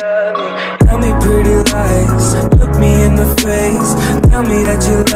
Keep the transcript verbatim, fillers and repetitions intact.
Tell me pretty lies, look me in the face, tell me that you